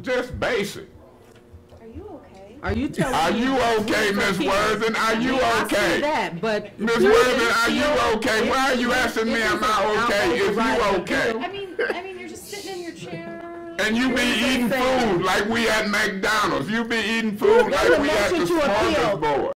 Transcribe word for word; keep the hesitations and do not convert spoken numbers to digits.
just basic. Are you okay? Are you telling Are me you okay, Miss Worthing? Are you I okay? see that, but Miss Worthing, are you okay? Why are you asking me, am I okay, if you okay? I mean, I mean, you're just sitting in your chair. And you be eating food like we at McDonald's. You be eating food like we at the smorgasbord.